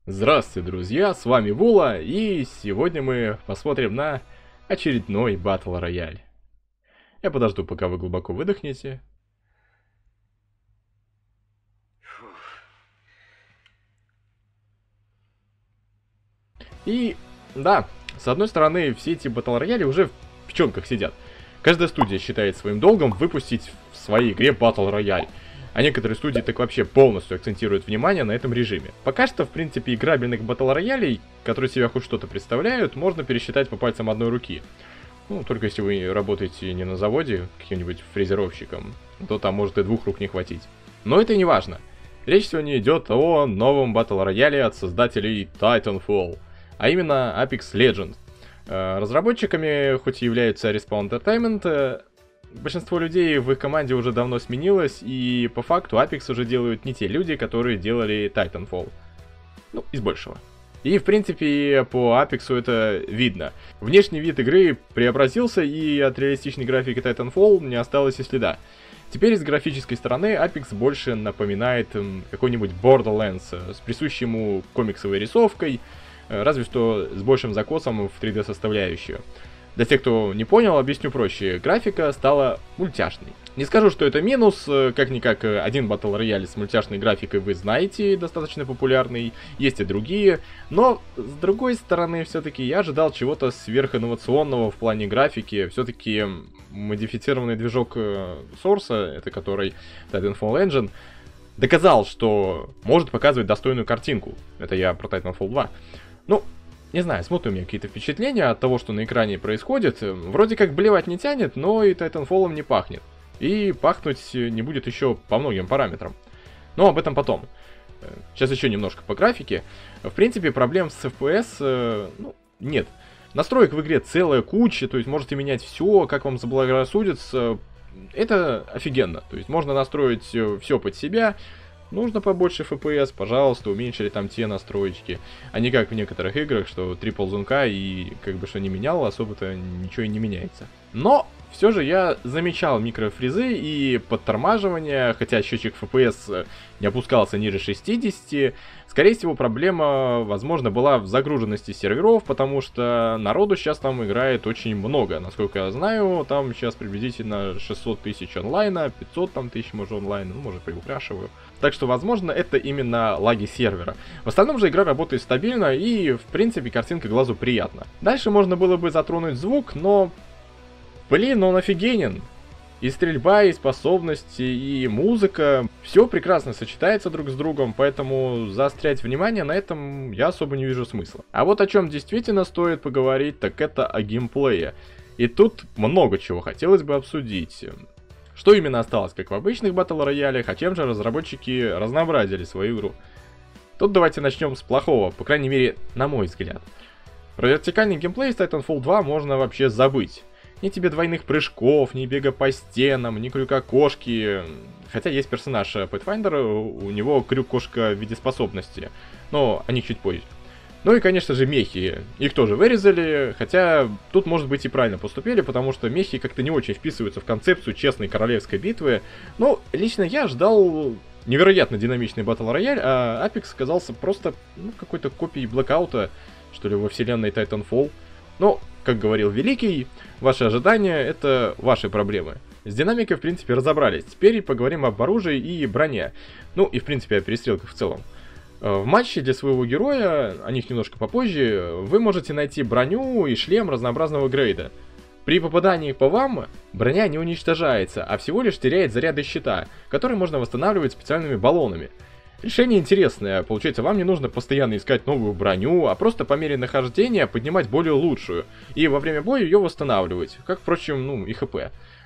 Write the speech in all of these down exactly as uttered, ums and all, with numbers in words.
Здравствуйте, друзья, с вами Вула, и сегодня мы посмотрим на очередной Battle Royale. Я подожду, пока вы глубоко выдохнете. И, да, с одной стороны, все эти Battle Royale уже в печенках сидят. Каждая студия считает своим долгом выпустить в своей игре Battle Royale. А некоторые студии так вообще полностью акцентируют внимание на этом режиме. Пока что, в принципе, играбельных батл роялей, которые себя хоть что-то представляют, можно пересчитать по пальцам одной руки. Ну, только если вы работаете не на заводе, каким-нибудь фрезеровщиком, то там может и двух рук не хватить. Но это не важно. Речь сегодня идет о новом батл рояле от создателей Titanfall, а именно Apex Legends. Разработчиками, хоть и являются Respawn Entertainment, большинство людей в их команде уже давно сменилось, и по факту Apex уже делают не те люди, которые делали Titanfall. Ну, из большего. И, в принципе, по Apex это видно. Внешний вид игры преобразился, и от реалистичной графики Titanfall не осталось и следа. Теперь с графической стороны Apex больше напоминает какой-нибудь Borderlands с присущей ему комиксовой рисовкой, разве что с большим закосом в три дэ составляющую. Для тех, кто не понял, объясню проще. Графика стала мультяшной. Не скажу, что это минус, как-никак один Battle Royale с мультяшной графикой вы знаете, достаточно популярный, есть и другие, но с другой стороны, все-таки я ожидал чего-то сверхинновационного в плане графики. Все-таки модифицированный движок Source, это который Titanfall Engine, доказал, что может показывать достойную картинку. Это я про Titanfall два. Ну, не знаю, смутные у меня какие-то впечатления от того, что на экране происходит. Вроде как блевать не тянет, но и Titanfall не пахнет. И пахнуть не будет еще по многим параметрам. Но об этом потом. Сейчас еще немножко по графике. В принципе, проблем с эф пи эс ну, нет. Настроек в игре целая куча, то есть можете менять все, как вам заблагорассудится. Это офигенно. То есть можно настроить все под себя. Нужно побольше эф пи эс, пожалуйста, уменьшили там те настроечки. А не как в некоторых играх, что три ползунка и как бы что не меняло, особо-то ничего и не меняется. Но все же я замечал микрофризы и подтормаживания, хотя счетчик эф пи эс не опускался ниже шестидесяти. Скорее всего, проблема, возможно, была в загруженности серверов, потому что народу сейчас там играет очень много. Насколько я знаю, там сейчас приблизительно шестьсот тысяч онлайна, пятьсот там тысяч, может, онлайна, ну, может, приукрашиваю. Так что, возможно, это именно лаги сервера. В остальном же игра работает стабильно и, в принципе, картинка глазу приятна. Дальше можно было бы затронуть звук, но, блин, он офигенен. И стрельба, и способности, и музыка, все прекрасно сочетается друг с другом, поэтому заострять внимание на этом я особо не вижу смысла. А вот о чем действительно стоит поговорить, так это о геймплее. И тут много чего хотелось бы обсудить. Что именно осталось, как в обычных батл роялях, а чем же разработчики разнообразили свою игру? Тут давайте начнем с плохого, по крайней мере, на мой взгляд. Про вертикальный геймплей с Titanfall два можно вообще забыть. Ни тебе двойных прыжков, ни бега по стенам, ни крюка-кошки. Хотя есть персонаж Pathfinder, у него крюк-кошка в виде способности. Но о них чуть позже. Ну и, конечно же, мехи. Их тоже вырезали, хотя тут, может быть, и правильно поступили, потому что мехи как-то не очень вписываются в концепцию честной королевской битвы. Но лично я ждал невероятно динамичный батл рояль, а Apex оказался просто ну, какой-то копией Blackout, что ли, во вселенной Titanfall. Но, как говорил Великий, ваши ожидания — это ваши проблемы. С динамикой, в принципе, разобрались. Теперь поговорим об оружии и броне. Ну и, в принципе, о перестрелках в целом. В матче для своего героя, о них немножко попозже, вы можете найти броню и шлем разнообразного грейда. При попадании по вам броня не уничтожается, а всего лишь теряет заряды щита, которые можно восстанавливать специальными баллонами. Решение интересное, получается, вам не нужно постоянно искать новую броню, а просто по мере нахождения поднимать более лучшую, и во время боя ее восстанавливать, как, впрочем, ну, и хп.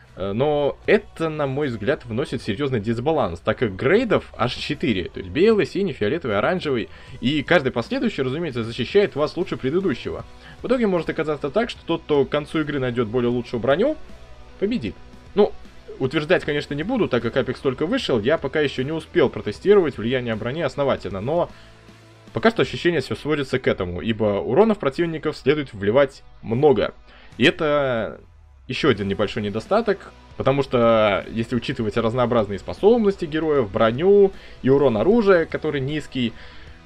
Но это, на мой взгляд, вносит серьезный дисбаланс, так как грейдов аж четыре, то есть белый, синий, фиолетовый, оранжевый, и каждый последующий, разумеется, защищает вас лучше предыдущего. В итоге может оказаться так, что тот, кто к концу игры найдет более лучшую броню, победит. Ну, утверждать, конечно, не буду, так как Apex только вышел, я пока еще не успел протестировать влияние брони основательно, но пока что ощущение все сводится к этому, ибо уронов противников следует вливать много. И это еще один небольшой недостаток, потому что если учитывать разнообразные способности героев, броню и урон оружия, который низкий,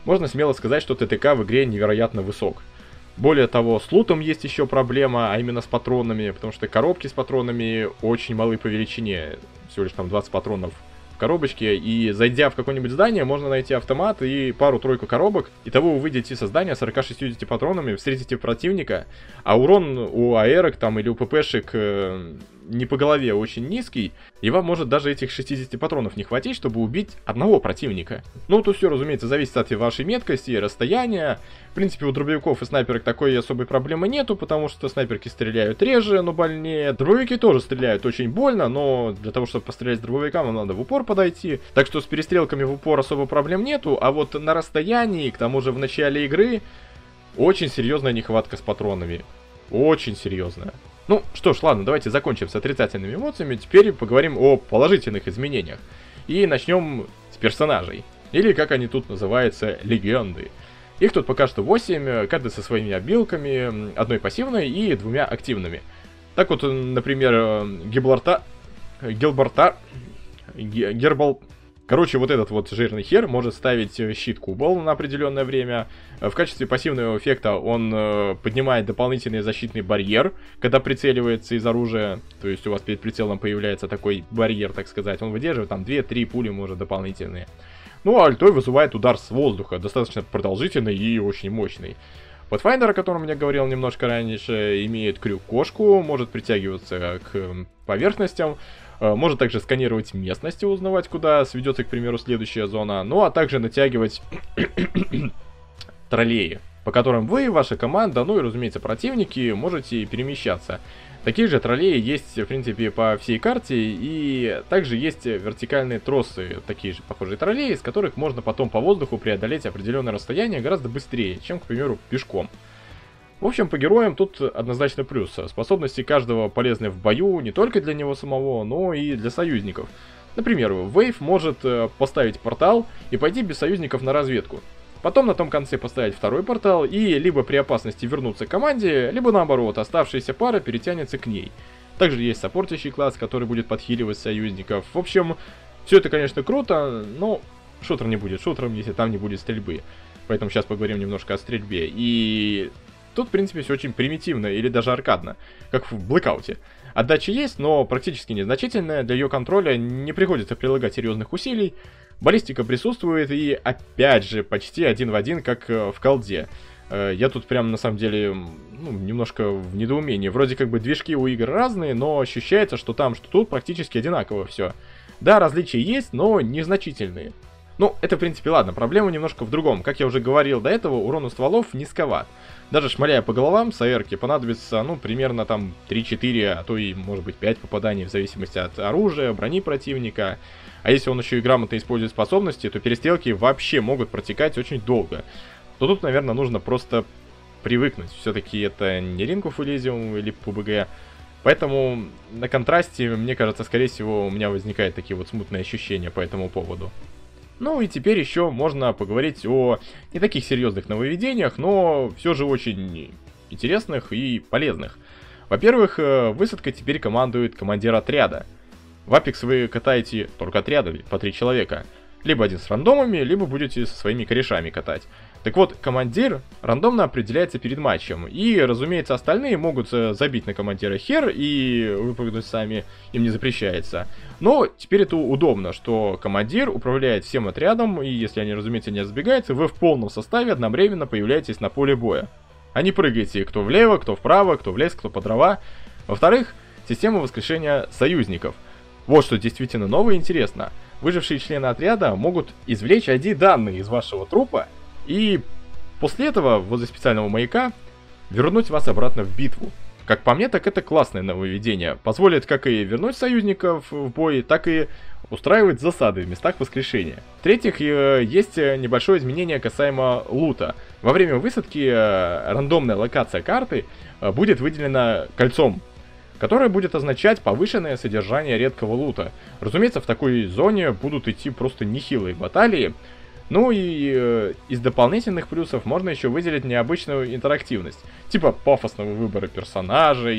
можно смело сказать, что ТТК в игре невероятно высок. Более того, с лутом есть еще проблема, а именно с патронами, потому что коробки с патронами очень малы по величине, всего лишь там двадцать патронов в коробочке, и зайдя в какое-нибудь здание, можно найти автомат и пару-тройку коробок, и того вы выйдете со здания сорок-шестьдесят патронами, встретите противника, а урон у аэрок там или у ППшек э, не по голове очень низкий, и вам может даже этих шестидесяти патронов не хватить, чтобы убить одного противника. Ну, тут все, разумеется, зависит от вашей меткости и расстояния. В принципе, у дробовиков и снайперок такой особой проблемы нету, потому что снайперки стреляют реже, но больнее. Дробовики тоже стреляют очень больно, но для того, чтобы пострелять с дробовиком, вам надо в упор подойти. Так что с перестрелками в упор особо проблем нету, а вот на расстоянии, к тому же в начале игры, очень серьезная нехватка с патронами. Очень серьезная. Ну, что ж, ладно, давайте закончим с отрицательными эмоциями, теперь поговорим о положительных изменениях. И начнем с персонажей, или как они тут называются, легенды. Их тут пока что восемь, каждый со своими обилками, одной пассивной и двумя активными. Так вот, например, Гибралтар... Гилбартар... Гербал... Короче, вот этот вот жирный хер может ставить щит кубол на определенное время. В качестве пассивного эффекта он э, поднимает дополнительный защитный барьер, когда прицеливается из оружия. То есть у вас перед прицелом появляется такой барьер, так сказать. Он выдерживает там две-три пули, может, дополнительные. Ну, а альтой вызывает удар с воздуха, достаточно продолжительный и очень мощный. Pathfinder, о котором я говорил немножко раньше, имеет крюк-кошку, может притягиваться к поверхностям, может также сканировать местность и узнавать, куда сведется, к примеру, следующая зона, ну а также натягивать троллеи, по которым вы, ваша команда, ну и, разумеется, противники, можете перемещаться. Такие же троллеи есть, в принципе, по всей карте, и также есть вертикальные тросы, такие же похожие троллеи, с которых можно потом по воздуху преодолеть определенное расстояние гораздо быстрее, чем, к примеру, пешком. В общем, по героям тут однозначно плюс. Способности каждого полезны в бою не только для него самого, но и для союзников. Например, Вейв может поставить портал и пойти без союзников на разведку. Потом на том конце поставить второй портал и либо при опасности вернуться к команде, либо наоборот, оставшаяся пара перетянется к ней. Также есть саппортящий класс, который будет подхиливать союзников. В общем, все это, конечно, круто, но шутер не будет шутером, если там не будет стрельбы. Поэтому сейчас поговорим немножко о стрельбе. И тут, в принципе, все очень примитивно или даже аркадно, как в Blackout. Отдача есть, но практически незначительная, для ее контроля не приходится прилагать серьезных усилий. Баллистика присутствует и, опять же, почти один в один, как в колде. Я тут прям, на самом деле, ну, немножко в недоумении. Вроде как бы движки у игр разные, но ощущается, что там, что тут практически одинаково все. Да, различия есть, но незначительные. Ну, это, в принципе, ладно, проблема немножко в другом. Как я уже говорил до этого, урон у стволов низковат. Даже шмаляя по головам с АРки понадобится, ну, примерно там три-четыре, а то и, может быть, пять попаданий в зависимости от оружия, брони противника. А если он еще и грамотно использует способности, то перестрелки вообще могут протекать очень долго. То тут, наверное, нужно просто привыкнуть. Все-таки это не Ring of Elysium или пэ бэ гэ. Поэтому на контрасте, мне кажется, скорее всего, у меня возникают такие вот смутные ощущения по этому поводу. Ну и теперь еще можно поговорить о не таких серьезных нововведениях, но все же очень интересных и полезных. Во-первых, высадкой теперь командует командир отряда. В Apex вы катаете только отряды по три человека. Либо один с рандомами, либо будете со своими корешами катать. Так вот, командир рандомно определяется перед матчем. И, разумеется, остальные могут забить на командира хер и выпрыгнуть сами, им не запрещается. Но теперь это удобно, что командир управляет всем отрядом, и если они, разумеется, не разбегаются, вы в полном составе одновременно появляетесь на поле боя. А не прыгаете кто влево, кто вправо, кто в лес, кто по дрова. Во-вторых, система воскрешения союзников. Вот что действительно новое и интересно. Выжившие члены отряда могут извлечь ай ди-данные из вашего трупа и после этого возле специального маяка вернуть вас обратно в битву. Как по мне, так это классное нововведение. Позволит как и вернуть союзников в бой, так и устраивать засады в местах воскрешения. В-третьих, есть небольшое изменение касаемо лута. Во время высадки рандомная локация карты будет выделена кольцом, которое будет означать повышенное содержание редкого лута. Разумеется, в такой зоне будут идти просто нехилые баталии. Ну и э, из дополнительных плюсов можно еще выделить необычную интерактивность. Типа пафосного выбора персонажей,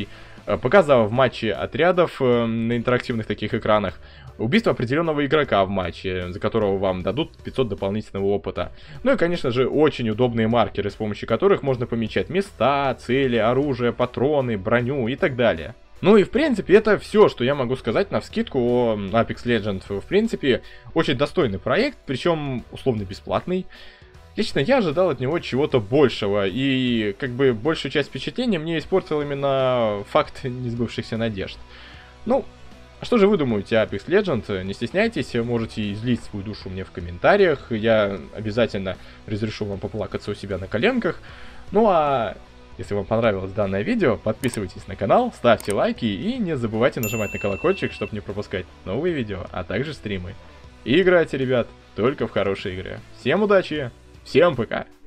показа в матче отрядов на интерактивных таких экранах, убийство определенного игрока в матче, за которого вам дадут пятьсот дополнительного опыта. Ну и, конечно же, очень удобные маркеры, с помощью которых можно помечать места, цели, оружие, патроны, броню и так далее. Ну и, в принципе, это все, что я могу сказать навскидку о Apex Legends. В принципе, очень достойный проект, причем условно бесплатный. Лично я ожидал от него чего-то большего, и как бы большую часть впечатления мне испортил именно факт несбывшихся надежд. Ну, а что же вы думаете о Apex Legends? Не стесняйтесь, можете излить свою душу мне в комментариях, я обязательно разрешу вам поплакаться у себя на коленках. Ну а если вам понравилось данное видео, подписывайтесь на канал, ставьте лайки и не забывайте нажимать на колокольчик, чтобы не пропускать новые видео, а также стримы. И играйте, ребят, только в хорошие игры. Всем удачи! Всем пока!